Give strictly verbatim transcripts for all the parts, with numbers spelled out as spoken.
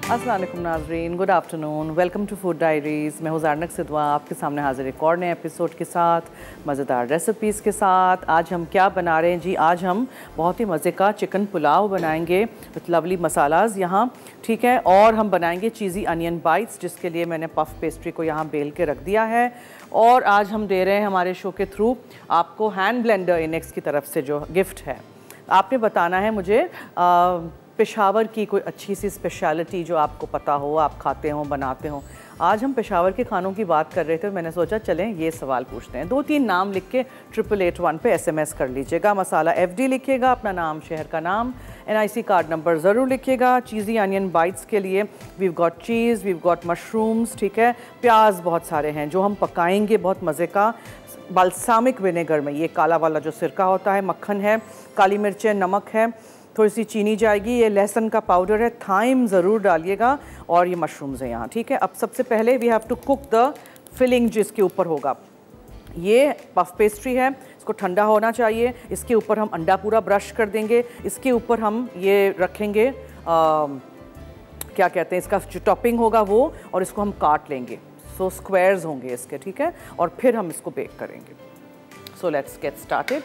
अस्सलाम वालेकुम नाज़रीन, good afternoon, welcome to food diaries. मैं हूँ ज़ारनक सिद्वा, आपके सामने हाज़िर एक और नए एपिसोड के साथ, मज़ेदार रेसिपीज़ के साथ। आज हम क्या बना रहे हैं जी? आज हम बहुत ही मज़े का चिकन पुलाव बनाएंगे विथ लवली मसालाज यहाँ, ठीक है। और हम बनाएंगे चीज़ी अनियन बाइट्स, जिसके लिए मैंने पफ पेस्ट्री को यहाँ बेल के रख दिया है। और आज हम दे रहे हैं हमारे शो के थ्रू आपको हैंड ब्लेंडर इनेक्स की तरफ से जो गिफ्ट है। आपने बताना है मुझे आ, पेशावर की कोई अच्छी सी स्पेशलिटी जो आपको पता हो, आप खाते हो, बनाते हो। आज हम पेशावर के खानों की बात कर रहे थे, मैंने सोचा चलें ये सवाल पूछते हैं। दो तीन नाम लिख के ट्रिपल एट वन पे एसएमएस कर लीजिएगा। मसाला एफडी लिखिएगा, अपना नाम, शहर का नाम, एनआईसी कार्ड नंबर ज़रूर लिखिएगा। चीज़ी अनियन बाइट्स के लिए we've got cheese, we've got mushrooms, ठीक है। प्याज बहुत सारे हैं जो हम पकाएंगे, बहुत मज़े का बाल्सामिक विनेगर में। ये काला वाला जो सिरका होता है, मक्खन है, काली मिर्चें, नमक है, थोड़ी सी चीनी जाएगी, ये लहसुन का पाउडर है, थाइम ज़रूर डालिएगा, और ये मशरूम्स हैं यहाँ, ठीक है। अब सबसे पहले we have to cook the filling जिसके ऊपर होगा। ये पफ पेस्ट्री है, इसको ठंडा होना चाहिए। इसके ऊपर हम अंडा पूरा ब्रश कर देंगे। इसके ऊपर हम ये रखेंगे आ, क्या कहते हैं, इसका जो टॉपिंग होगा वो, और इसको हम काट लेंगे। सो स्क्वायर्स होंगे इसके, ठीक है। और फिर हम इसको बेक करेंगे। So let's get started.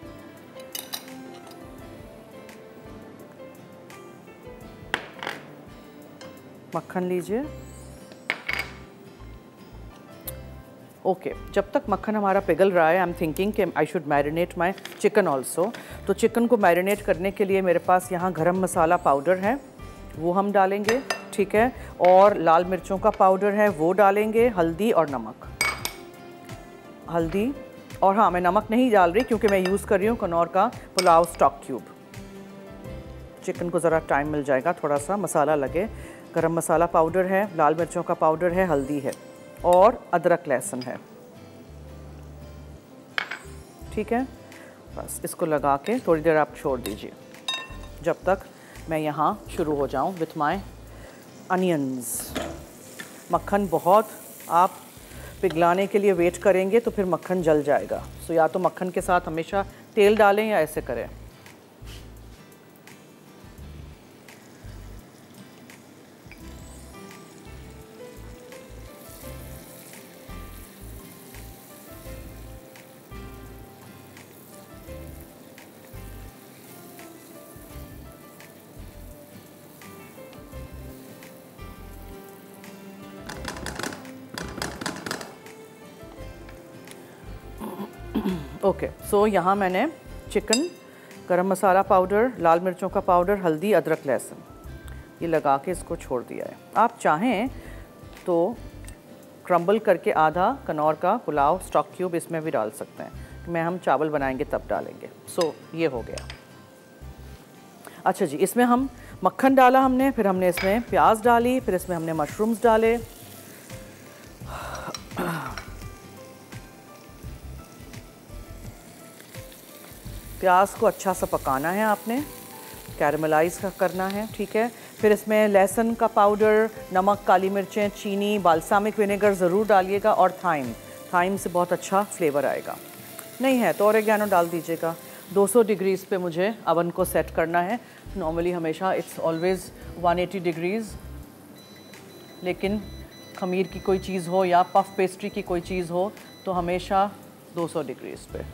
मक्खन लीजिए। Okay okay. जब तक मक्खन हमारा पिघल रहा है, आई एम थिंकिंग कि I should marinate my chicken also. तो चिकन को मैरिनेट करने के लिए मेरे पास यहाँ गरम मसाला पाउडर है, वो हम डालेंगे, ठीक है। और लाल मिर्चों का पाउडर है, वो डालेंगे। हल्दी और नमक, हल्दी और हाँ, मैं नमक नहीं डाल रही क्योंकि मैं यूज़ कर रही हूँ कनौर का पुलाव स्टॉक क्यूब। चिकन को ज़रा टाइम मिल जाएगा, थोड़ा सा मसाला लगे। गरम मसाला पाउडर है, लाल मिर्चों का पाउडर है, हल्दी है, और अदरक लहसुन है, ठीक है। बस इसको लगा के थोड़ी देर आप छोड़ दीजिए, जब तक मैं यहाँ शुरू हो जाऊँ विथ माय अनियंस। मक्खन बहुत आप पिघलाने के लिए वेट करेंगे तो फिर मक्खन जल जाएगा। सो या तो मक्खन के साथ हमेशा तेल डालें या ऐसे करें। ओके okay, सो so यहाँ मैंने चिकन, गरम मसाला पाउडर, लाल मिर्चों का पाउडर, हल्दी, अदरक लहसुन ये लगा के इसको छोड़ दिया है। आप चाहें तो क्रम्बल करके आधा कनौर का पुलाव स्टॉक क्यूब इसमें भी डाल सकते हैं, मैं हम चावल बनाएंगे तब डालेंगे। सो so, ये हो गया। अच्छा जी, इसमें हम मक्खन डाला हमने, फिर हमने इसमें प्याज डाली, फिर इसमें हमने मशरूम्स डाले। प्याज को अच्छा सा पकाना है आपने, कैरमलाइज का करना है, ठीक है। फिर इसमें लहसुन का पाउडर, नमक, काली मिर्चें, चीनी, बाल्सामिक विनेगर ज़रूर डालिएगा, और थाइम, थाइम से बहुत अच्छा फ्लेवर आएगा। नहीं है तो ऑरिगैनो डाल दीजिएगा। दो सौ डिग्रीज़ पे मुझे अवन को सेट करना है। नॉर्मली हमेशा it's always one eighty degrees, लेकिन खमीर की कोई चीज़ हो या पफ पेस्ट्री की कोई चीज़ हो तो हमेशा दो सौ डिग्रीज़ पे।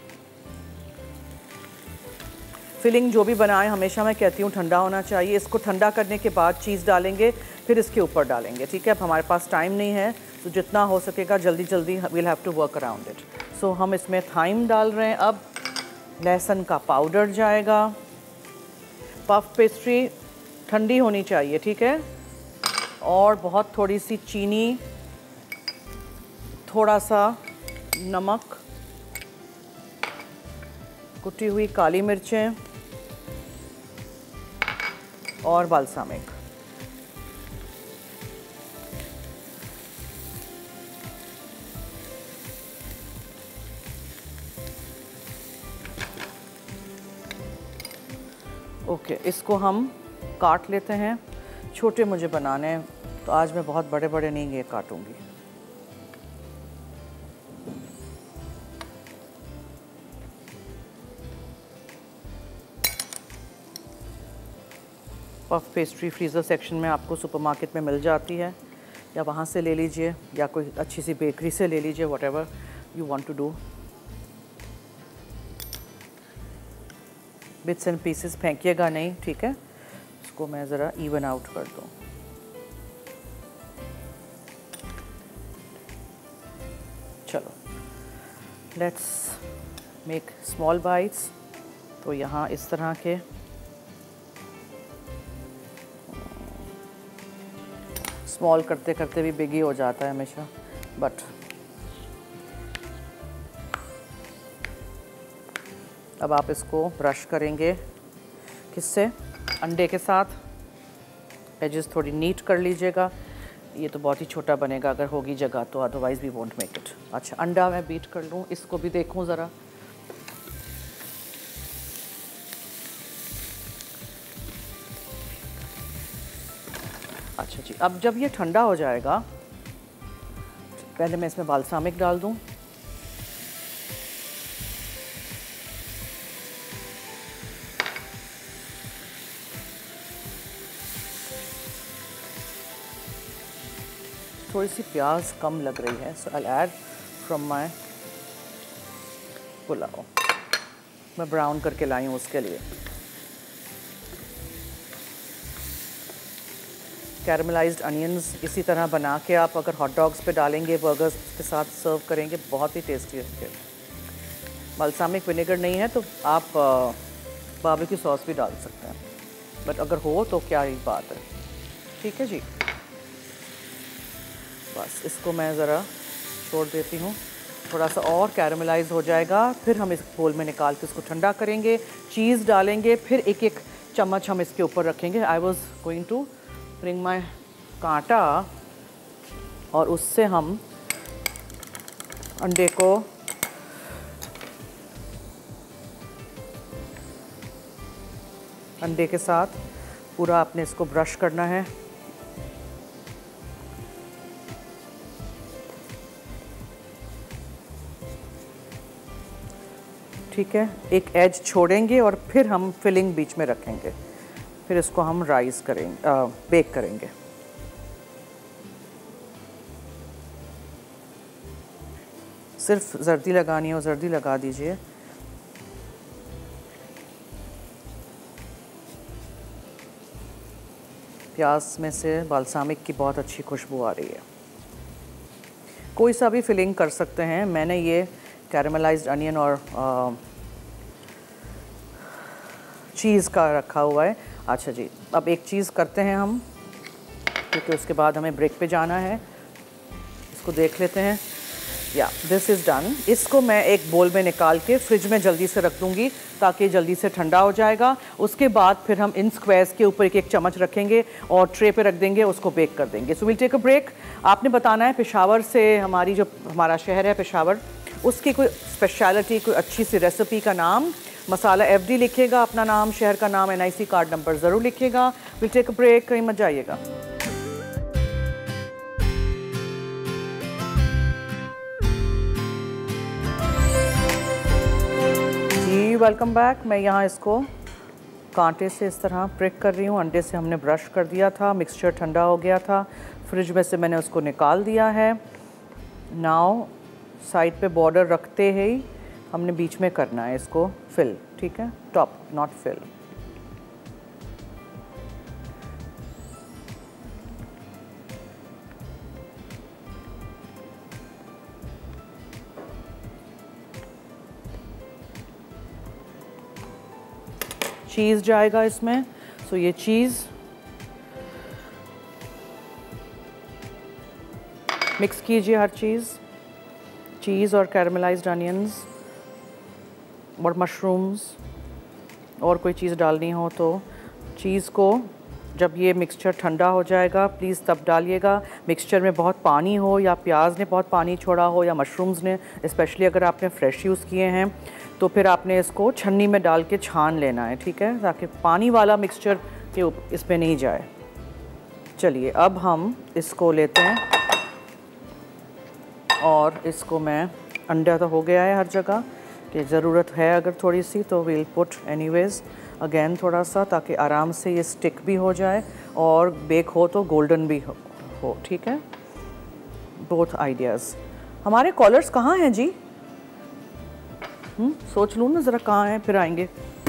फिलिंग जो भी बनाएं हमेशा मैं कहती हूँ ठंडा होना चाहिए। इसको ठंडा करने के बाद चीज़ डालेंगे, फिर इसके ऊपर डालेंगे, ठीक है। अब हमारे पास टाइम नहीं है तो जितना हो सकेगा जल्दी जल्दी we'll have to work around it. So हम इसमें थाइम डाल रहे हैं। अब लहसुन का पाउडर जाएगा। पफ पेस्ट्री ठंडी होनी चाहिए, ठीक है। और बहुत थोड़ी सी चीनी, थोड़ा सा नमक, कुटी हुई काली मिर्चें और बाल्सामिक। ओके, इसको हम काट लेते हैं। छोटे मुझे बनाने हैं तो आज मैं बहुत बड़े बड़े नहीं ये काटूंगी। पफ पेस्ट्री फ्रीज़र सेक्शन में आपको सुपरमार्केट में मिल जाती है, या वहाँ से ले लीजिए या कोई अच्छी सी बेकरी से ले लीजिए, whatever you want to do. Bits and pieces फेंकिएगा नहीं, ठीक है। इसको मैं ज़रा इवन आउट कर दूँ। चलो लेट्स मेक स्मॉल बाइट्स। तो यहाँ इस तरह के स्मॉल करते करते भी बिग ही हो जाता है हमेशा, बट अब आप इसको ब्रश करेंगे किससे? अंडे के साथ। एजेस थोड़ी नीट कर लीजिएगा। ये तो बहुत ही छोटा बनेगा अगर होगी जगह तो, otherwise we won't make it. अच्छा, अंडा मैं बीट कर लूँ, इसको भी देखूँ ज़रा। अच्छा जी, अब जब ये ठंडा हो जाएगा, पहले मैं इसमें बाल्सामिक डाल दूँ। थोड़ी सी प्याज कम लग रही है, so I add from my pulao. मैं ब्राउन करके लाई हूँ उसके लिए। कैरमलाइज्ड अनियंस इसी तरह बना के आप अगर हॉट डॉग्स पे डालेंगे, बर्गर्स के साथ सर्व करेंगे, बहुत ही टेस्टी है। बाल्सामिक विनेगर नहीं है तो आप बारबेक्यू सॉस भी डाल सकते हैं, बट अगर हो तो क्या ही बात है। ठीक है जी, बस इसको मैं ज़रा छोड़ देती हूँ, थोड़ा सा और कैरमलाइज हो जाएगा, फिर हम इस बोल में निकाल के इसको ठंडा करेंगे, चीज़ डालेंगे, फिर एक एक चम्मच हम इसके ऊपर रखेंगे। I was going to bring my kanta, और उससे हम अंडे को अंडे के साथ पूरा आपने इसको ब्रश करना है। ठीक है, एक एज छोड़ेंगे और फिर हम फिलिंग बीच में रखेंगे, फिर इसको हम राइस करेंगे, आ, बेक करेंगे। सिर्फ जर्दी लगानी हो जर्दी लगा दीजिए। प्याज में से बाल्सामिक की बहुत अच्छी खुशबू आ रही है। कोई सा भी फिलिंग कर सकते हैं। मैंने ये कैरमलाइज्ड अनियन और चीज़ का रखा हुआ है। अच्छा जी, अब एक चीज़ करते हैं हम, क्योंकि उसके बाद हमें ब्रेक पे जाना है। इसको देख लेते हैं। या दिस इज़ डन। इसको मैं एक बोल में निकाल के फ्रिज में जल्दी से रख दूँगी ताकि जल्दी से ठंडा हो जाएगा। उसके बाद फिर हम इन स्क्वायर्स के ऊपर एक एक चम्मच रखेंगे और ट्रे पे रख देंगे, उसको बेक कर देंगे। So will take a break. आपने बताना है पेशावर से, हमारी जो हमारा शहर है पेशावर, उसकी कोई स्पेशलिटी, कोई अच्छी सी रेसिपी का नाम, मसाला एफ डी लिखिएगा, अपना नाम, शहर का नाम, N I C card number ज़रूर लिखिएगा। विल टेक अ ब्रेक, कहीं मत जाइएगा। जी वेलकम बैक। मैं यहाँ इसको कांटे से इस तरह प्रिक कर रही हूँ। अंडे से हमने ब्रश कर दिया था, मिक्सचर ठंडा हो गया था, फ्रिज में से मैंने उसको निकाल दिया है। नाउ साइड पे बॉर्डर रखते ही हमने बीच में करना है इसको फिल, ठीक है, टॉप नॉट फिल। चीज़ जाएगा इसमें, सो ये चीज़ मिक्स कीजिए, हर चीज़, चीज़ और कैरमलाइज्ड अनियंस और मशरूम्स, और कोई चीज़ डालनी हो तो चीज़ को जब ये मिक्सचर ठंडा हो जाएगा प्लीज़ तब डालिएगा। मिक्सचर में बहुत पानी हो, या प्याज ने बहुत पानी छोड़ा हो, या मशरूम्स ने, स्पेशली अगर आपने फ्रेश यूज़ किए हैं तो फिर आपने इसको छन्नी में डाल के छान लेना है, ठीक है, ताकि पानी वाला मिक्सचर के इस पे नहीं जाए। चलिए अब हम इसको लेते हैं और इसको मैं, अंडा तो हो गया है हर जगह, कि ज़रूरत है अगर थोड़ी सी तो वील पुट एनीवेज। अगेन थोड़ा सा, ताकि आराम से ये स्टिक भी हो जाए और बेक हो तो गोल्डन भी हो, हो ठीक है। Both ideas. हमारे कॉलर्स कहाँ हैं जी? हम्म सोच लूँ ना ज़रा कहाँ हैं, फिर आएंगे।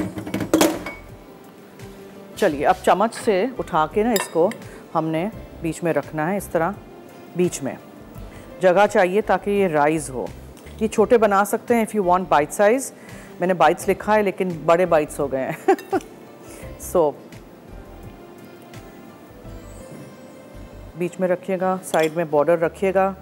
चलिए अब चम्मच से उठा के ना इसको हमने बीच में रखना है, इस तरह बीच में जगह चाहिए ताकि ये राइज़ हो। ये छोटे बना सकते हैं if you want bite size. मैंने बाइट्स लिखा है लेकिन बड़े बाइट्स हो गए हैं। सो so, बीच में रखिएगा, साइड में बॉर्डर रखिएगा।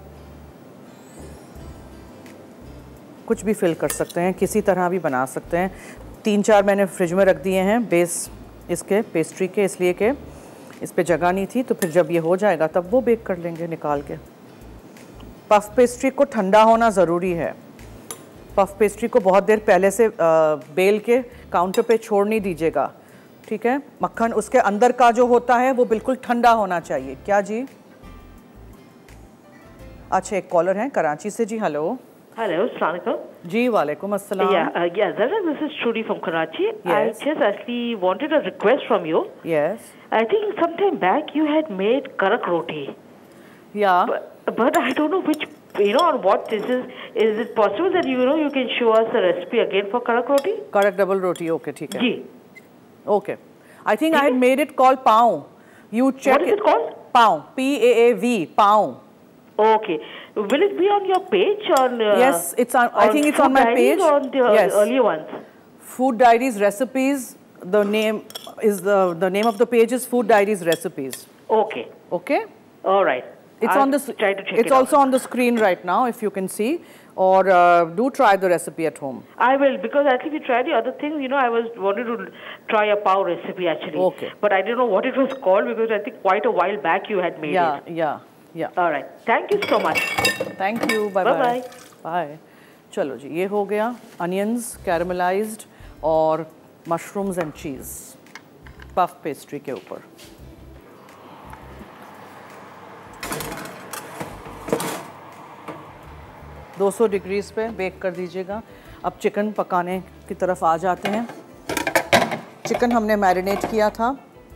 कुछ भी फिल कर सकते हैं, किसी तरह भी बना सकते हैं। तीन चार मैंने फ्रिज में रख दिए हैं बेस इसके पेस्ट्री के, इसलिए कि इस पे जगह नहीं थी, तो फिर जब ये हो जाएगा तब वो बेक कर लेंगे निकाल के। पफ पेस्ट्री को ठंडा होना ज़रूरी है। पफ पेस्ट्री को बहुत देर पहले से आ, बेल के काउंटर पे छोड़ नहीं दीजिएगा, ठीक है। मक्खन उसके अंदर का जो होता है वो बिल्कुल ठंडा होना चाहिए। क्या जी? अच्छा एक कॉलर हैं कराची से जी। हेलो। Hello, Assalamualaikum. जी वालेकुम अस्सलाम। Yeah, uh, yeah, Zara, this is Trudy from Karachi. Yes. I just actually wanted a request from you. Yes. I think sometime back you had made karak roti. Yeah. But, but I don't know which, you know, on what this is. Is it possible that you know you can show us the recipe again for karak roti? Karak double roti, okay, ठीक है. जी. Okay. I think I had made it called pav. You check. What is it called? Pav. P A A V. Pav. Okay. Will it be on your page on? Uh, yes, it's on. I think it's on my page. On the yes. earlier ones. Food Diaries Recipes. The name is the the name of the page is Food Diaries Recipes. Okay. Okay. All right. It's I'll on the. Try to check it's it also out. on the screen right now, if you can see. Or uh, do try the recipe at home. I will, because actually we tried the other things. You know, I was wanted to try a pav recipe actually. Okay. But I didn't know what it was called because I think quite a while back you had made yeah, it. Yeah, yeah, yeah. All right. Thank you so much. Thank you. Bye bye. Bye bye. चलो जी, ये हो गया onions caramelized और mushrooms and cheese puff pastry के ऊपर। दो सौ degrees पे बेक कर दीजिएगा। अब चिकन पकाने की तरफ आ जाते हैं। चिकन हमने मैरिनेट किया था।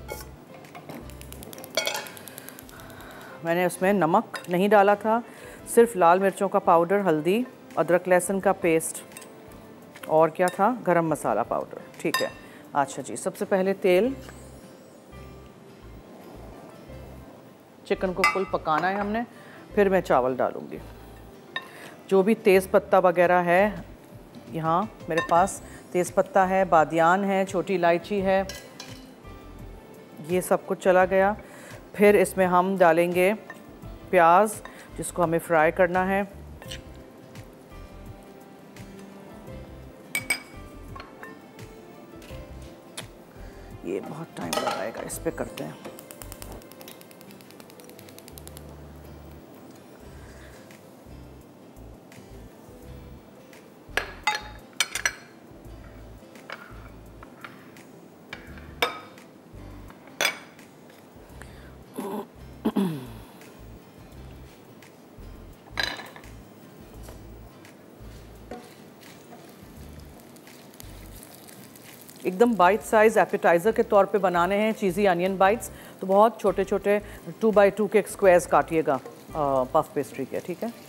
मैंने उसमें नमक नहीं डाला था, सिर्फ लाल मिर्चों का पाउडर, हल्दी, अदरक लहसुन का पेस्ट और क्या था, गरम मसाला पाउडर, ठीक है। अच्छा जी, सबसे पहले तेल, चिकन को फुल पकाना है हमने, फिर मैं चावल डालूँगी। जो भी तेज़ पत्ता वगैरह है, यहाँ मेरे पास तेज़ पत्ता है, बादियान है, छोटी इलायची है, ये सब कुछ चला गया। फिर इसमें हम डालेंगे प्याज, जिसको हमें फ्राई करना है। ये बहुत टाइम लगाएगा, इस पे करते हैं। एकदम बाइट साइज़ एपेटाइज़र के तौर पे बनाने हैं चीज़ी अनियन बाइट्स, तो बहुत छोटे छोटे टू बाई टू के स्क्वायर्स काटिएगा पफ पेस्ट्री के, ठीक है।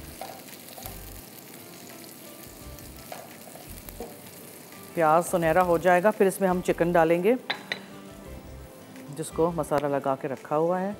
प्याज सुनहरा हो जाएगा, फिर इसमें हम चिकन डालेंगे जिसको मसाला लगा के रखा हुआ है।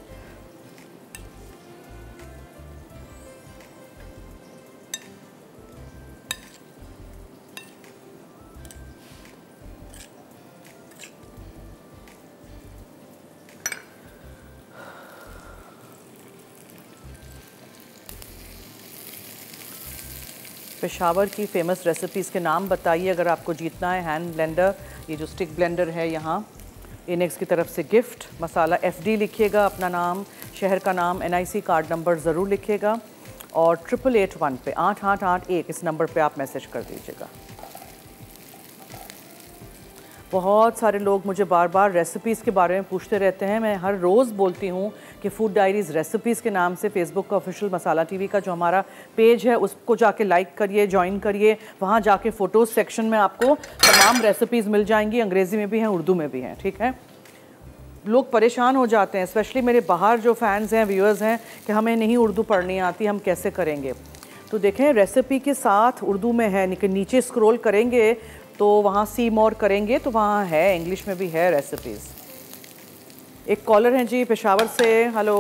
पेशावर की फ़ेमस रेसिपीज़ के नाम बताइए अगर आपको जीतना है। हैंड ब्लेंडर, ये जो स्टिक ब्लेंडर है यहाँ, इनेक्स की तरफ से गिफ्ट। मसाला एफ डी लिखिएगा, अपना नाम, शहर का नाम, N I C card number ज़रूर लिखिएगा, और ट्रिपल एट वन पे आठ आठ आठ एक इस नंबर पे आप मैसेज कर दीजिएगा। बहुत सारे लोग मुझे बार बार रेसिपीज़ के बारे में पूछते रहते हैं। मैं हर रोज़ बोलती हूँ कि फूड डायरीज़ रेसिपीज़ के नाम से फेसबुक का ऑफिशियल मसाला टीवी का जो हमारा पेज है उसको जाके लाइक करिए, ज्वाइन करिए। वहाँ जाके फ़ोटोज़ सेक्शन में आपको तमाम रेसिपीज़ मिल जाएंगी, अंग्रेज़ी में भी हैं, उर्दू में भी हैं, ठीक है। लोग परेशान हो जाते हैं, स्पेशली मेरे बाहर जो फैंस हैं, व्यूअर्स हैं, कि हमें नहीं उर्दू पढ़नी आती, हम कैसे करेंगे। तो देखें रेसिपी के साथ उर्दू में है, नीचे स्क्रॉल करेंगे तो वहाँ सी मोर करेंगे तो वहाँ है, इंग्लिश में भी है रेसिपीज़। एक कॉलर हैं जी पेशावर से। हेलो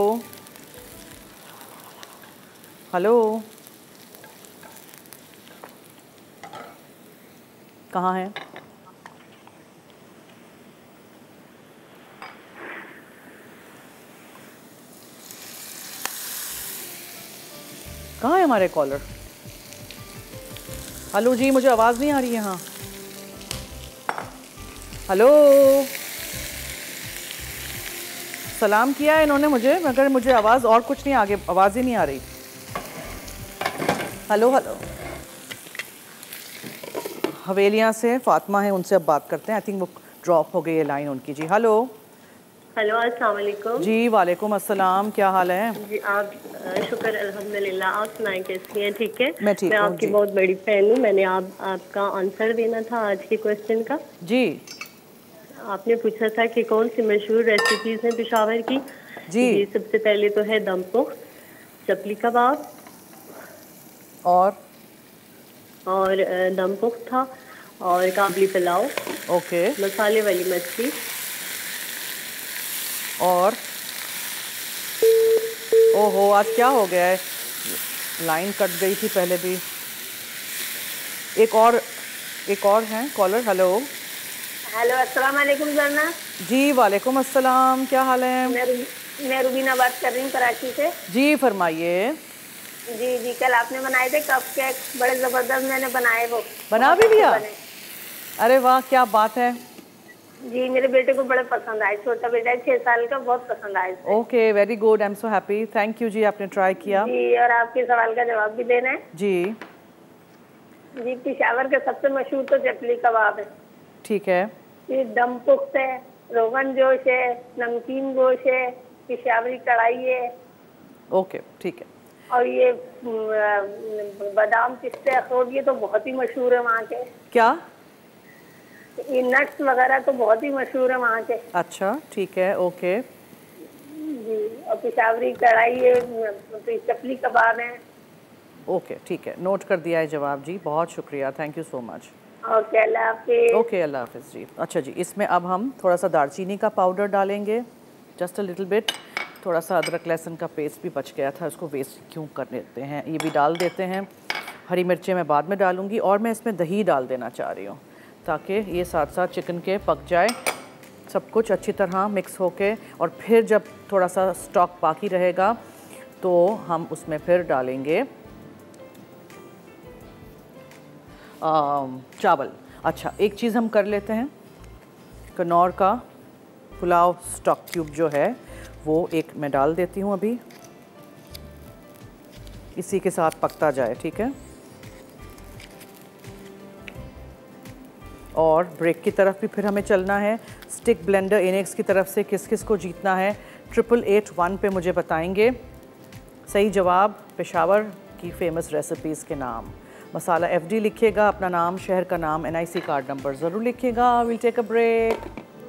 हेलो, कहाँ हैं? कहाँ है हमारे कॉलर? हेलो जी, मुझे आवाज़ नहीं आ रही है। हाँ हेलो, सलाम किया है इन्होंने मुझे, मगर मुझे आवाज़ और कुछ नहीं, आगे आवाज़ ही नहीं आ रही। हेलो हेलो, हवेलियाँ से फातिमा है, उनसे अब बात करते हैं। आई थिंक वो ड्रॉप हो गई है लाइन उनकी। जी हेलो। हेलो, अस्सलाम वालेकुम। जी वालेकुम अस्सलाम, क्या हाल है? जी आप शुक्र अल्हम्दुलिल्लाह, आप सुनाएं कैसी हैं? ठीक है, मैं ठीक हूँ। मैं आपकी बहुत बड़ी फैन हूँ। मैंने आप आपका आंसर देना था आज के क्वेश्चन का। जी आपने पूछा था कि कौन सी मशहूर रेसिपीज हैं पेशावर की। जी, जी सबसे पहले तो है दम पुख्त, चपली कबाब और और दम पुख्त था, और काबली पुलाव, ओके, मसाले वाली मछली, और ओहो आज क्या हो गया है, लाइन कट गई थी पहले भी। एक और एक और हैं कॉलर। हेलो हेलो, अस्सलाम वालेकुम जरना। जी वालेकुम अस्सलाम, क्या हाल है? मैं मैं रुबीना बात कर रही हूँ कराची से। जी फरमाइए। जी जी, कल आपने बनाए थे कप केक, बड़े जबरदस्त मैंने बनाए, वो बना भी लिया? अरे वाह, क्या बात है। जी मेरे बेटे को बड़े पसंद आए, छोटा बेटा है छह साल का, बहुत पसंद आए। Okay very good, I am so happy, thank you जी, आपने ट्राई किया। जी और आपके सवाल का जवाब भी देना है। जी जी पेशावर का सबसे मशहूर तो चपली कबाब है। ठीक है। ये दम पुख्त है, रोगन जोश है, नमकीन गोश है, पेशावरी कढ़ाई है। ओके ठीक है। और ये बादाम पिस्ते अखरोट, ये तो बहुत ही मशहूर है वहाँ के। क्या? ये नट्स वगैरह तो बहुत ही मशहूर है वहाँ के। अच्छा ठीक है, ओके जी, और पेशावरी कढ़ाई है, चपली कबाब है। ओके ठीक है, नोट कर दिया है जवाब जी, बहुत शुक्रिया, thank you so much. Okay Allah हाफिज़। ओके अल्लाह हाफिज़ जी। अच्छा जी, इसमें अब हम थोड़ा सा दालचीनी का पाउडर डालेंगे, जस्ट अ लिटिल बिट। थोड़ा सा अदरक लहसुन का पेस्ट भी बच गया था, उसको वेस्ट क्यों कर देते हैं, ये भी डाल देते हैं। हरी मिर्चें मैं बाद में डालूँगी, और मैं इसमें दही डाल देना चाह रही हूँ ताकि ये साथ साथ चिकन के पक जाए, सब कुछ अच्छी तरह मिक्स होके। और फिर जब थोड़ा सा स्टॉक बाकी रहेगा तो हम उसमें फिर डालेंगे चावल। अच्छा एक चीज़ हम कर लेते हैं, कनौर का पुलाव स्टॉक क्यूब जो है वो एक मैं डाल देती हूँ अभी, इसी के साथ पकता जाए, ठीक है। और ब्रेक की तरफ भी फिर हमें चलना है। स्टिक ब्लेंडर इनेक्स की तरफ से किस किस को जीतना है, ट्रिपल एट वन पे मुझे बताएंगे सही जवाब पेशावर की फेमस रेसिपीज़ के नाम। मसाला एफडी लिखिएगा, अपना नाम, शहर का नाम, एनआईसी कार्ड नंबर ज़रूर लिखिएगा। Will take a break.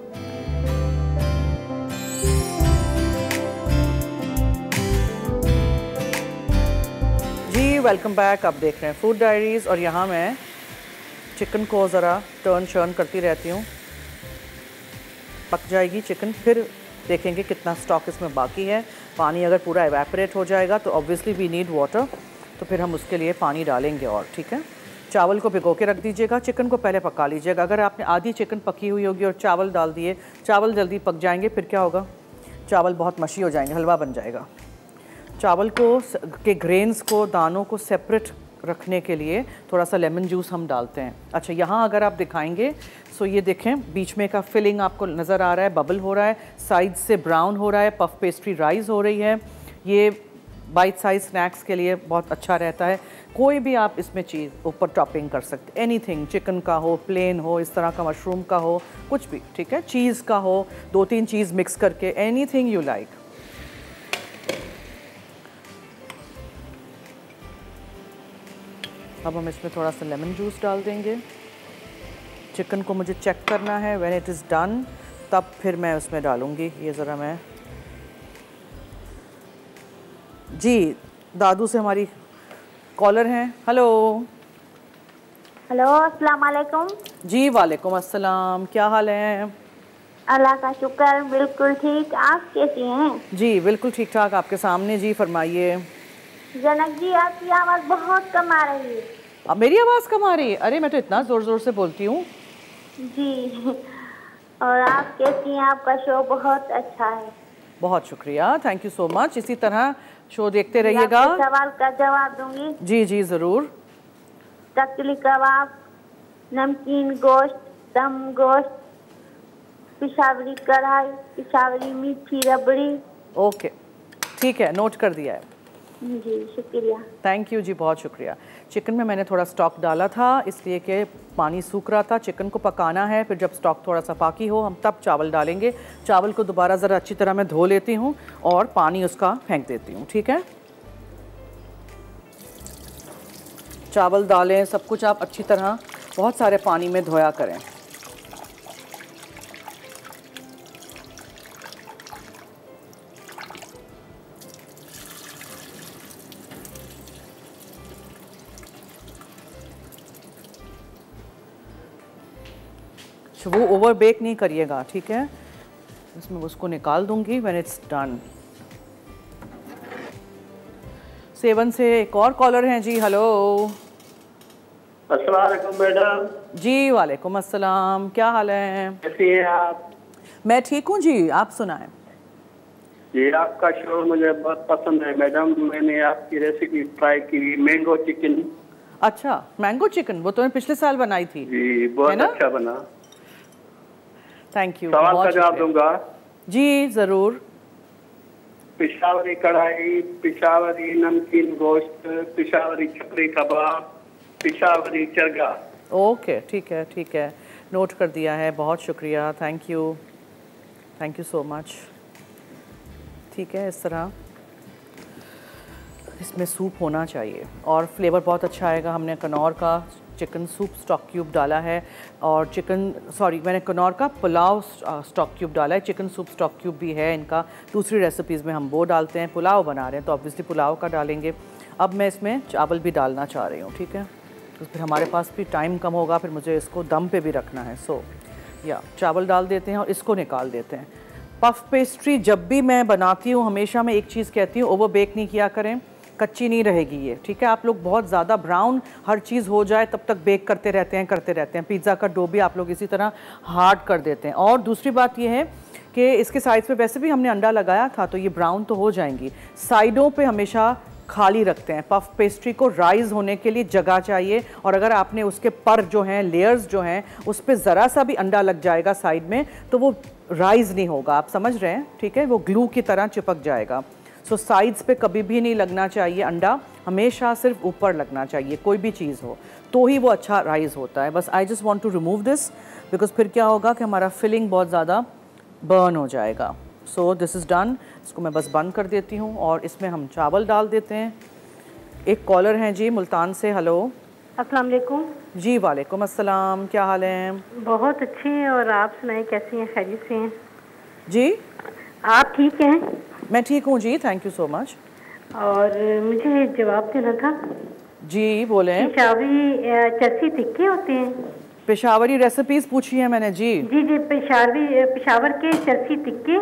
जी वेलकम बैक, आप देख रहे हैं फूड डायरीज़, और यहाँ मैं चिकन को ज़रा टर्न शर्न करती रहती हूँ। पक जाएगी चिकन, फिर देखेंगे कितना स्टॉक इसमें बाकी है। पानी अगर पूरा एवेपोरेट हो जाएगा तो ऑब्वियसली वी नीड वाटर, तो फिर हम उसके लिए पानी डालेंगे और, ठीक है। चावल को भिगो के रख दीजिएगा, चिकन को पहले पका लीजिएगा। अगर आपने आधी चिकन पकी हुई होगी और चावल डाल दिए, चावल जल्दी पक जाएंगे, फिर क्या होगा, चावल बहुत मशी हो जाएंगे, हलवा बन जाएगा। चावल को के ग्रेन्स को, दानों को सेपरेट रखने के लिए थोड़ा सा लेमन जूस हम डालते हैं। अच्छा यहाँ अगर आप दिखाएंगे सो ये देखें, बीच में का फिलिंग आपको नज़र आ रहा है, बबल हो रहा है, साइड से ब्राउन हो रहा है, पफ पेस्ट्री राइज हो रही है। ये बाइट साइज स्नैक्स के लिए बहुत अच्छा रहता है। कोई भी आप इसमें चीज़ ऊपर टॉपिंग कर सकते, एनीथिंग, चिकन का हो, प्लेन हो, इस तरह का मशरूम का हो, कुछ भी, ठीक है, चीज़ का हो, दो तीन चीज़ मिक्स करके, एनीथिंग यू लाइक। अब हम इसमें थोड़ा सा लेमन जूस डाल देंगे। चिकन को मुझे चेक करना है, व्हेन इट इज़ डन तब फिर मैं उसमें डालूँगी। ये ज़रा मैं जी दादू से हमारी कॉलर हैं। हेलो हेलो, अस्सलाम वालेकुम। जी वालेकुम अस्सलाम, क्या हाल है? अल्लाह का शुक्र, बिल्कुल ठीक। आप कैसी हैं? जी बिल्कुल ठीक ठाक, आपके सामने। जी फरमाइए। जनक जी, आपकी आवाज़ बहुत कम आ रही है। अब मेरी आवाज़ कम आ रही है? अरे मैं तो इतना ज़ोर ज़ोर से बोलती हूँ। जी, और आप कैसी हैं? आपका शो बहुत अच्छा है। बहुत शुक्रिया, थैंक यू सो मच। इसी तरह शो देखते रहिएगा। सवाल का जवाब दूंगी। जी जी ज़रूर। तकली कबाब, नमकीन गोश्त, दम गोश्त, पिशावरी कढ़ाई, पिशावरी मीठी रबड़ी। ओके ठीक है, नोट कर दिया है। जी शुक्रिया। थैंक यू जी, बहुत शुक्रिया। चिकन में मैंने थोड़ा स्टॉक डाला था इसलिए कि पानी सूख रहा था। चिकन को पकाना है, फिर जब स्टॉक थोड़ा सा पाकी हो हम तब चावल डालेंगे। चावल को दोबारा ज़रा अच्छी तरह मैं धो लेती हूँ और पानी उसका फेंक देती हूँ, ठीक है। चावल दालें सब कुछ आप अच्छी तरह बहुत सारे पानी में धोया करें। वो ओवर बेक नहीं करिएगा, ठीक है। इसमें उसको निकाल दूंगी व्हेन इट्स डन। सेवन से एक और कॉलर हैं जी। हेलो अस्सलाम वालेकुम मैडम। जी वालेकुम अस्सलाम, क्या हाल है? कैसी हैं आप? मैं ठीक हूँ जी, आप सुनाएं। जी आपका शो मुझे बहुत पसंद है मैडम। मैंने आपकी रेसिपी ट्राई की, मैंगो चिकन। अच्छा, मैंगो चिकन, वो तो मैं पिछले साल बनाई थी। जी बहुत अच्छा बना। Thank you. सवाल का जवाब दूंगा जी ज़रूर। पिशावरी कढ़ाई, पिशावरी नमकीन गोश्त, पिशावरी चपली कबाब, पिशावरी चरगा। ओके ठीक है ठीक है, नोट कर दिया है, बहुत शुक्रिया, thank you, thank you so much. ठीक है, इस तरह इसमें सूप होना चाहिए और फ्लेवर बहुत अच्छा आएगा। हमने कनौर का चिकन सूप स्टॉक क्यूब डाला है और चिकन सॉरी मैंने कनौर का पुलाव स्टॉक क्यूब डाला है। चिकन सूप स्टॉक क्यूब भी है इनका, दूसरी रेसिपीज़ में हम वो डालते हैं। पुलाव बना रहे हैं तो ऑब्वियसली पुलाव का डालेंगे। अब मैं इसमें चावल भी डालना चाह रही हूँ, ठीक है। तो फिर हमारे पास भी टाइम कम होगा, फिर मुझे इसको दम पे भी रखना है। सो या चावल डाल देते हैं और इसको निकाल देते हैं। पफ पेस्ट्री जब भी मैं बनाती हूँ हमेशा मैं एक चीज़ कहती हूँ, ओवर बेक नहीं किया करें, कच्ची नहीं रहेगी ये, ठीक है। आप लोग बहुत ज़्यादा ब्राउन हर चीज़ हो जाए तब तक बेक करते रहते हैं करते रहते हैं। पिज़्ज़ा का डो भी आप लोग इसी तरह हार्ड कर देते हैं। और दूसरी बात ये है कि इसके साइड्स पे वैसे भी हमने अंडा लगाया था तो ये ब्राउन तो हो जाएंगी। साइडों पे हमेशा खाली रखते हैं। पफ पेस्ट्री को राइज़ होने के लिए जगह चाहिए और अगर आपने उसके पर जो हैं लेयर्स जो हैं उस पर ज़रा सा भी अंडा लग जाएगा साइड में तो वो राइज़ नहीं होगा। आप समझ रहे हैं, ठीक है, वो ग्लू की तरह चिपक जाएगा। सो so, साइड्स पे कभी भी नहीं लगना चाहिए अंडा, हमेशा सिर्फ ऊपर लगना चाहिए। कोई भी चीज़ हो तो ही वो अच्छा राइज़ होता है। बस I just want to remove this because फिर क्या होगा कि हमारा फिलिंग बहुत ज़्यादा बर्न हो जाएगा। So this is done. इसको मैं बस बंद कर देती हूँ और इसमें हम चावल डाल देते हैं। एक कॉलर हैं जी मुल्तान से। हेलो अस्सलाम वालेकुम। जी वालेकुम अस्सलाम, क्या हाल है? बहुत अच्छे हैं, और आप सुनाएं कैसी हैं? खैरियत से हैं जी? आप ठीक हैं? मैं ठीक हूँ जी, थैंक यू सो मच। और मुझे जवाब देना था। जी बोलें। पेशावरी चरसी टिक्के होते हैं? पेशावरी रेसिपीज़ पूछी है मैंने जी। जी जी पेशावरी पेशावर के चरसी टिक्के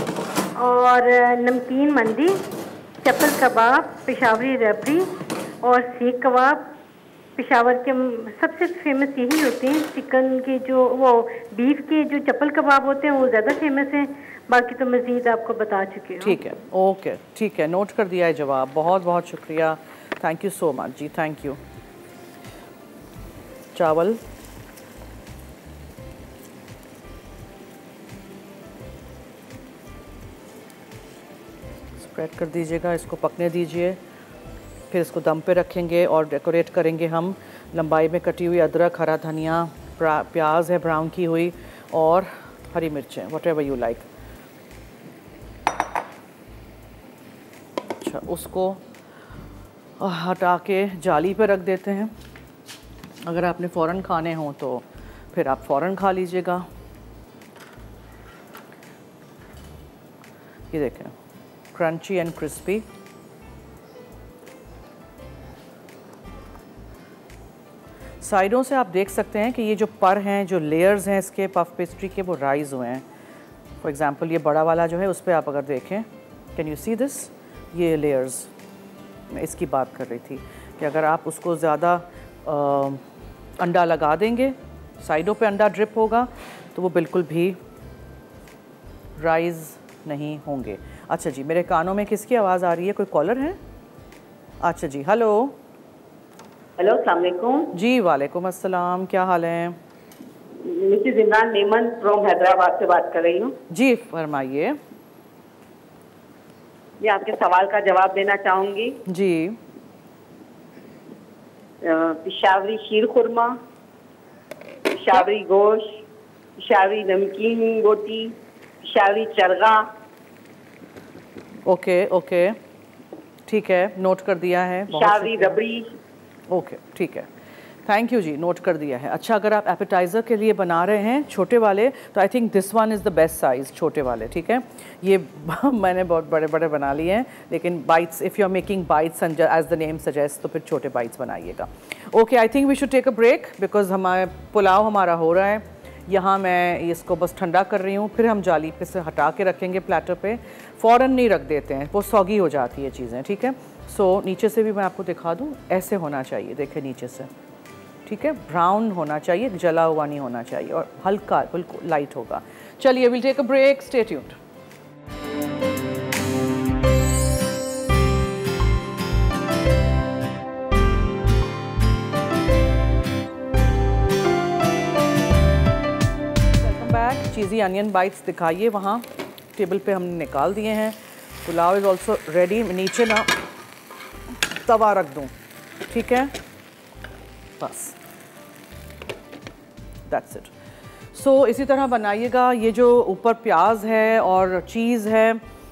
और नमकीन मंदी, चप्पल कबाब, पेशावरी रबड़ी और सीख कबाब। पेशावर के सबसे फेमस यही होते हैं। चिकन के जो वो बीफ के जो चप्पल कबाब होते हैं वो ज़्यादा फेमस हैं, बाकी तो मज़ीद आपको बता चुके हैं। ठीक है, ओके ठीक है, नोट कर दिया है जवाब। बहुत बहुत शुक्रिया, थैंक यू सो मच जी, थैंक यू। चावल स्प्रेड कर दीजिएगा, इसको पकने दीजिए। फिर इसको दम पे रखेंगे और डेकोरेट करेंगे हम लंबाई में कटी हुई अदरक, हरा धनिया, प्याज है ब्राउन की हुई और हरी मिर्चें, वट एवर यू लाइक। अच्छा, उसको हटा के जाली पे रख देते हैं। अगर आपने फ़ौरन खाने हों तो फिर आप फ़ौरन खा लीजिएगा। ये देखें, क्रंची एंड क्रिस्पी। साइडों से आप देख सकते हैं कि ये जो पर हैं, जो लेयर्स हैं इसके पफ पेस्ट्री के, वो राइज हुए हैं। फॉर एग्जांपल ये बड़ा वाला जो है उस पर आप अगर देखें, कैन यू सी दिस, ये लेयर्स, मैं इसकी बात कर रही थी कि अगर आप उसको ज़्यादा अंडा लगा देंगे, साइडों पे अंडा ड्रिप होगा तो वो बिल्कुल भी राइज नहीं होंगे। अच्छा जी, मेरे कानों में किसकी आवाज़ आ रही है? कोई कॉलर है? अच्छा जी, हेलो। हेलो, अस्सलाम वालेकुम। जी वालेकुम अस्सलाम, क्या हाल है? मिसेस इमरान नेमन फ्रॉम हैदराबाद से बात कर रही हूँ। जी फरमाइए। ये आपके सवाल का जवाब देना चाहूँगी। जी। पिशावरी शीर खुरमा, पिशावरी गोश्त, पिशावरी नमकीन रोटी, पिशावरी चरगा। ओके ओके, ठीक है, नोट कर दिया है। पिशावरी रबड़ी। ओके, ठीक है, थैंक यू जी, नोट कर दिया है। अच्छा, अगर आप एपेटाइज़र के लिए बना रहे हैं छोटे वाले तो I think this one is the best size, छोटे वाले, ठीक है। ये मैंने बहुत बड़े बड़े बना लिए हैं, लेकिन bites, if you are making bites as the name suggest, तो फिर छोटे बाइट्स बनाइएगा। Okay, I think we should take a break because हमारे पुलाव हमारा हो रहा है। यहाँ मैं इसको बस ठंडा कर रही हूँ, फिर हम जाली पे से हटा के रखेंगे प्लेटर पे। फ़ौरन नहीं रख देते हैं, वो सौगी हो जाती है चीज़ें, ठीक है। सो so, नीचे से भी मैं आपको दिखा दूँ, ऐसे होना चाहिए, देखें नीचे से, ठीक है, ब्राउन होना चाहिए, जला हुआ नहीं होना चाहिए और हल्का बिल्कुल लाइट होगा। चलिए, will take a break, stay tuned. Welcome back. Cheesy onion bites दिखाइए, वहाँ टेबल पे हमने निकाल दिए हैं। Pulao is also ready. नीचे ना तवा रख दूँ, ठीक है, बस दैट्स इट। सो इसी तरह बनाइएगा। ये जो ऊपर प्याज है और चीज़ है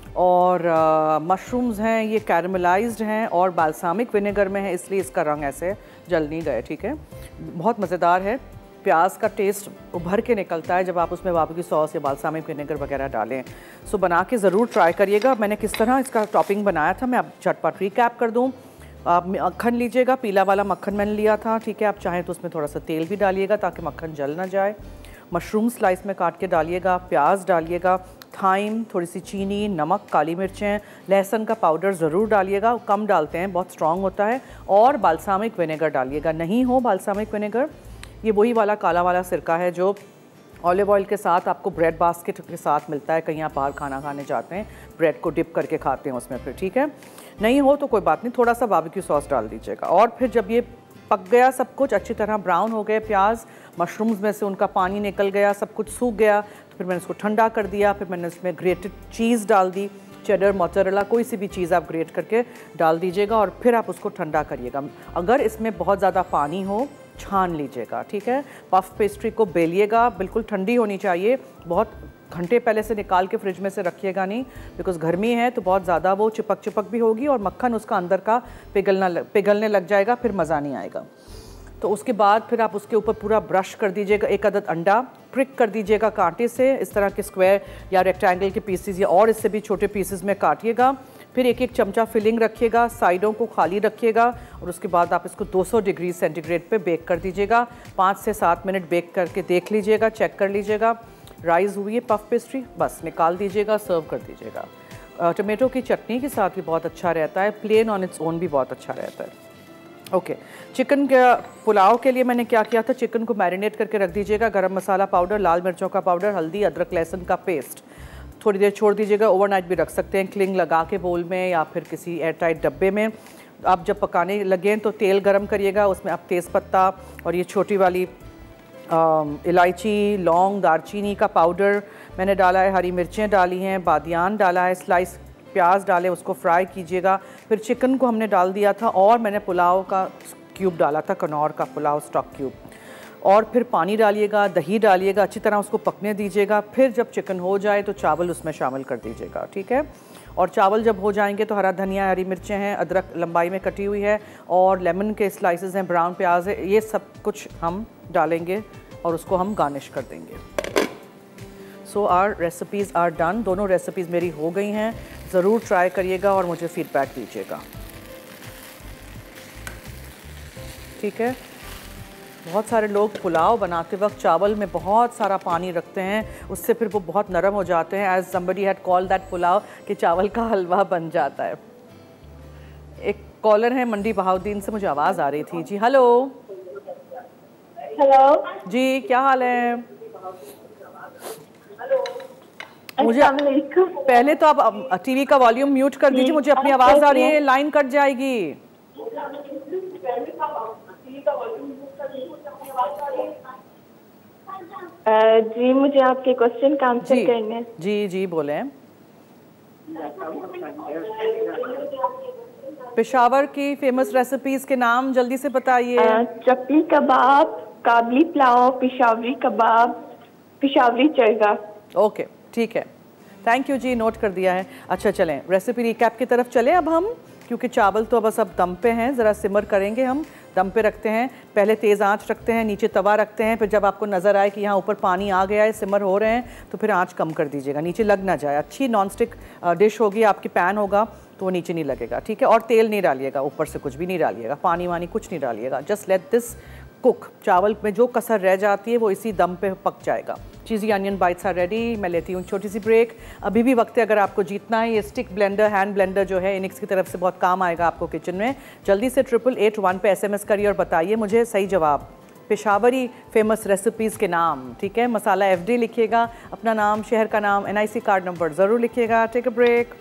और मशरूम्स uh, हैं, ये कैरमलाइज्ड हैं और बाल्सामिक विनेगर में है, इसलिए इसका रंग ऐसे जल नहीं गए, ठीक है। बहुत मज़ेदार है। प्याज का टेस्ट उभर के निकलता है जब आप उसमें बारबेक्यू सॉस या बाल्सामिक विनेगर वगैरह डालें। सो बना के ज़रूर ट्राई करिएगा। मैंने किस तरह इसका टॉपिंग बनाया था मैं अब झटपट रिकैप कर दूँ। आप मक्खन लीजिएगा, पीला वाला मक्खन मैंने लिया था, ठीक है। आप चाहें तो उसमें थोड़ा सा तेल भी डालिएगा ताकि मक्खन जल ना जाए। मशरूम स्लाइस में काट के डालिएगा, प्याज डालिएगा, थाइम, थोड़ी सी चीनी, नमक, काली मिर्चें, लहसुन का पाउडर ज़रूर डालिएगा, कम डालते हैं, बहुत स्ट्रॉन्ग होता है। और बाल्सामिक विनेगर डालिएगा। नहीं हो बाल्सामिक विनेगर, ये वही वाला काला वाला सिरका है जो ऑलिव ऑयल के साथ आपको ब्रेड बास्केट के साथ मिलता है, कहीं आप बाहर खाना खाने जाते हैं, ब्रेड को डिप करके खाते हैं उसमें, फिर ठीक है। नहीं हो तो कोई बात नहीं, थोड़ा सा बारबेक्यू सॉस डाल दीजिएगा। और फिर जब ये पक गया, सब कुछ अच्छी तरह ब्राउन हो गए, प्याज, मशरूम्स में से उनका पानी निकल गया, सब कुछ सूख गया, तो फिर मैंने इसको ठंडा कर दिया। फिर मैंने इसमें ग्रेटेड चीज़ डाल दी, चेडर, मोज़रेला, कोई सी भी चीज़ आप ग्रेट करके डाल दीजिएगा और फिर आप उसको ठंडा करिएगा। अगर इसमें बहुत ज़्यादा पानी हो छान लीजिएगा, ठीक है। पफ पेस्ट्री को बेलिएगा, बिल्कुल ठंडी होनी चाहिए, बहुत घंटे पहले से निकाल के फ्रिज में से रखिएगा नहीं, बिकॉज गर्मी है तो बहुत ज़्यादा वो चिपक चिपक भी होगी और मक्खन उसका अंदर का पिघलना पिघलने लग जाएगा, फिर मज़ा नहीं आएगा। तो उसके बाद फिर आप उसके ऊपर पूरा ब्रश कर दीजिएगा, एक अदद अंडा प्रिक कर दीजिएगा कांटे से, इस तरह के स्क्वायर या रेक्टेंगल के पीसेस या और इससे भी छोटे पीसेस में काटिएगा। फिर एक एक चमचा फिलिंग रखिएगा, साइडों को खाली रखिएगा और उसके बाद आप इसको दो सौ डिग्री सेंटीग्रेड पे बेक कर दीजिएगा। पाँच से सात मिनट बेक करके देख लीजिएगा, चेक कर लीजिएगा, राइस हुई है पफ पेस्ट्री, बस निकाल दीजिएगा, सर्व कर दीजिएगा। टमाटो की चटनी के साथ भी बहुत अच्छा रहता है, प्लेन ऑन इट्स ओन भी बहुत अच्छा रहता है। Okay okay. चिकन के पुलाव के लिए मैंने क्या किया था, चिकन को मैरिनेट करके रख दीजिएगा, गरम मसाला पाउडर, लाल मिर्चों का पाउडर, हल्दी, अदरक लहसुन का पेस्ट, थोड़ी देर छोड़ दीजिएगा। ओवरनाइट भी रख सकते हैं, क्लिंग लगा के बोल में या फिर किसी एयर टाइट डब्बे में। आप जब पकाने लगें तो तेल गरम करिएगा, उसमें आप तेज़पत्ता और ये छोटी वाली इलायची, लौंग, दालचीनी का पाउडर मैंने डाला है, हरी मिर्चें डाली हैं, बादियान डाला है स्लाइस प्याज डाले उसको फ्राई कीजिएगा। फिर चिकन को हमने डाल दिया था और मैंने पुलाव का क्यूब डाला था, कनौर का पुलाव स्टॉक क्यूब। और फिर पानी डालिएगा, दही डालिएगा, अच्छी तरह उसको पकने दीजिएगा। फिर जब चिकन हो जाए तो चावल उसमें शामिल कर दीजिएगा, ठीक है। और चावल जब हो जाएंगे तो हरा धनिया, हरी मिर्चें हैं, अदरक लंबाई में कटी हुई है और लेमन के स्लाइसेस हैं, ब्राउन प्याज है, ये सब कुछ हम डालेंगे और उसको हम गार्निश कर देंगे। So our recipes are done. दोनों रेसिपीज़ मेरी हो गई हैं। ज़रूर ट्राई करिएगा और मुझे फीडबैक दीजिएगा, ठीक है। बहुत सारे लोग पुलाव बनाते वक्त चावल में बहुत सारा पानी रखते हैं, उससे फिर वो बहुत नरम हो जाते हैं। As somebody had called that pulao कि चावल का हलवा बन जाता है। एक कॉलर है मंडी बहाउद्दीन से, मुझे आवाज़ आ रही थी जी। हेलो हेलो जी, क्या हाल है? मुझे पहले तो आप टीवी का वॉल्यूम म्यूट कर दीजिए, मुझे अपनी आवाज़ आ रही है, लाइन कट जाएगी। जी मुझे आपके क्वेश्चन का आंसर करने हैं। जी जी बोलें। पेशावर की फेमस रेसिपीज के नाम जल्दी से बताइए। चपली कबाब, काबली पुलाव, पेशावरी कबाब, पेशावरी चरगा। ओके ठीक है, थैंक यू जी, नोट कर दिया है। अच्छा चलें रेसिपी रिकैप की तरफ चलें अब हम, क्योंकि चावल तो बस अब दम पे हैं, ज़रा सिमर करेंगे हम। दम पे रखते हैं, पहले तेज़ आंच रखते हैं, नीचे तवा रखते हैं, फिर जब आपको नज़र आए कि यहाँ ऊपर पानी आ गया है, सिमर हो रहे हैं, तो फिर आंच कम कर दीजिएगा, नीचे लग ना जाए। अच्छी नॉनस्टिक डिश होगी आपकी, पैन होगा तो वो नीचे नहीं लगेगा, ठीक है। और तेल नहीं डालिएगा, ऊपर से कुछ भी नहीं डालिएगा, पानी वानी कुछ नहीं डालिएगा, जस्ट लेट दिस कुक। चावल में जो कसर रह जाती है वो इसी दम पे पक जाएगा। Cheesy onion bites are ready. मैं लेती हूँ छोटी सी ब्रेक, अभी भी वक्त है अगर आपको जीतना है। ये स्टिक ब्लेंडर, हैंड ब्लेंडर जो है इनिक्स की तरफ से बहुत काम आएगा आपको किचन में। जल्दी से ट्रिपल एट वन पे एसएमएस करिए और बताइए मुझे सही जवाब, पेशावरी फेमस रेसिपीज़ के नाम, ठीक है। मसाला एफडी लिखिएगा, अपना नाम, शहर का नाम, एनआईसी कार्ड नंबर ज़रूर लिखिएगा। Take a break.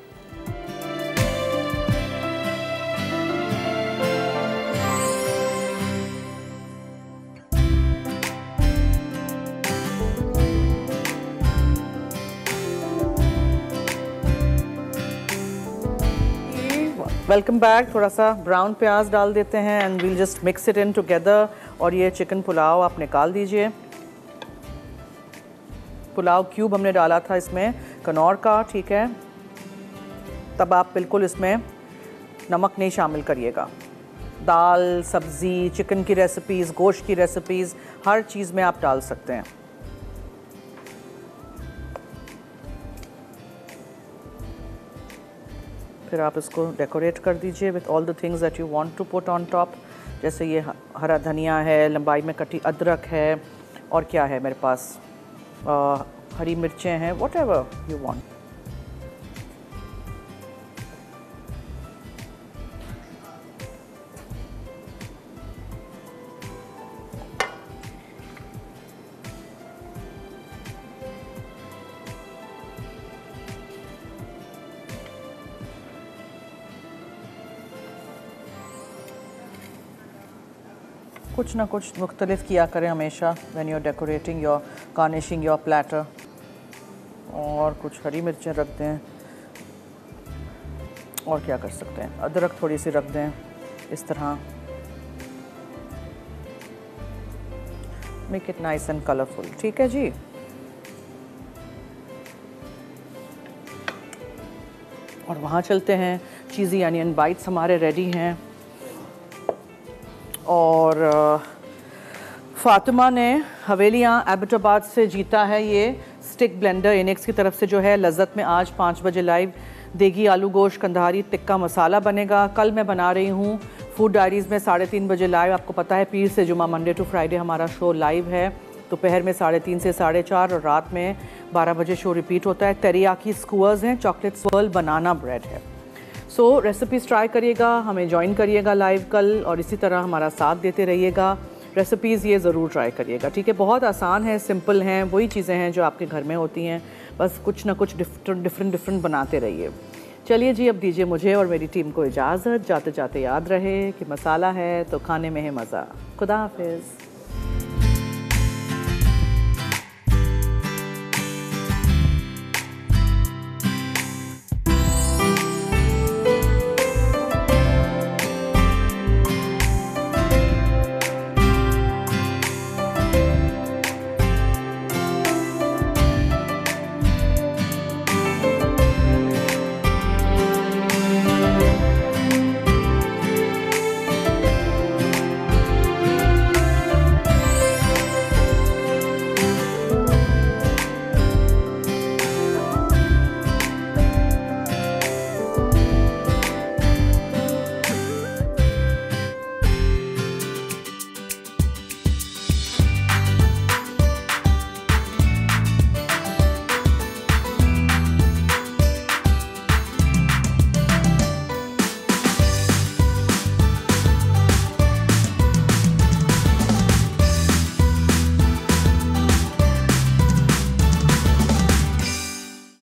Welcome back. थोड़ा सा ब्राउन प्याज डाल देते हैं and we'll just mix it in together. और ये चिकन पुलाव आप निकाल दीजिए। पुलाव क्यूब हमने डाला था इसमें कनौर का, ठीक है। तब आप बिल्कुल इसमें नमक नहीं शामिल करिएगा। दाल, सब्ज़ी, चिकन की रेसिपीज़, गोश्त की रेसिपीज़, हर चीज़ में आप डाल सकते हैं। फिर आप इसको डेकोरेट कर दीजिए with all the things that you want to put on top. जैसे ये हरा धनिया है, लंबाई में कटी अदरक है, और क्या है मेरे पास, आ, हरी मिर्चें हैं, वॉट एवर यू वांट। कुछ ना कुछ मुख्तलिफ किया करें हमेशा when you are decorating your garnishing your platter. और कुछ हरी मिर्चें रख दें, और क्या कर सकते हैं, अदरक थोड़ी सी रख दें इस तरह। Make it nice and colourful, ठीक है जी। और वहाँ चलते हैं, चीज़ी अनियन बाइट्स हमारे रेडी हैं। और फातिमा ने हवेलियाँ एबटाबाद से जीता है ये स्टिक ब्लेंडर इनिक्स की तरफ से जो है। लज्जत में आज पाँच बजे लाइव देगी आलू गोश्त कंधारी टिक्का मसाला बनेगा। कल मैं बना रही हूँ फूड डायरीज़ में साढ़े तीन बजे लाइव। आपको पता है पीर से जुमा मंडे टू फ्राइडे हमारा शो लाइव है, दोपहर में साढ़े तीन से साढ़े चार और रात में बारह बजे शो रिपीट होता है। तेरियाकी स्क्वर्स हैं, चॉकलेट स्वर्ल बनाना ब्रेड है। सो रेसिपीज़ ट्राई करिएगा, हमें ज्वाइन करिएगा लाइव कल, और इसी तरह हमारा साथ देते रहिएगा। रेसिपीज़ ये ज़रूर ट्राई करिएगा, ठीक है। बहुत आसान है, सिंपल हैं, वही चीज़ें हैं जो आपके घर में होती हैं, बस कुछ ना कुछ डिफरेंट डिफरेंट डिफरेंट बनाते रहिए। चलिए जी, अब दीजिए मुझे और मेरी टीम को इजाज़त। जाते जाते याद रहे कि मसाला है तो खाने में है मज़ा। खुदा हाफिज़।